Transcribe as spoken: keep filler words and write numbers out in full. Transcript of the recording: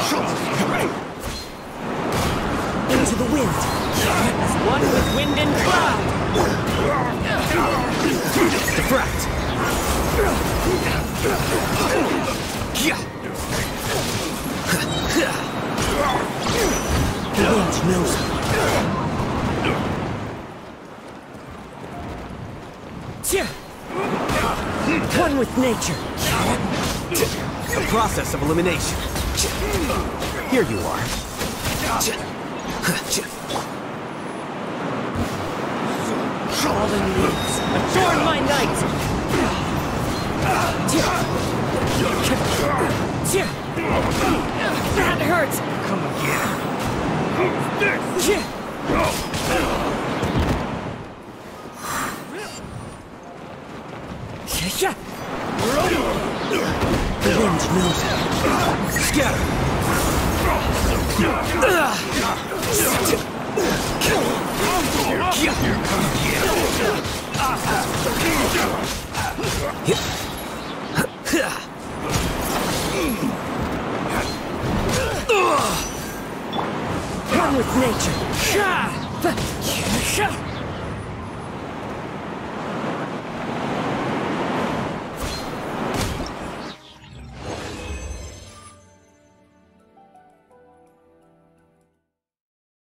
Into the wind. As one with wind and cloud. Defract. The wind knows it. One with nature. The process of elimination. Here you are. Fallen leaves, adorn my night! That hurts! Come again. The wind knows it. Scatter! Here, come again.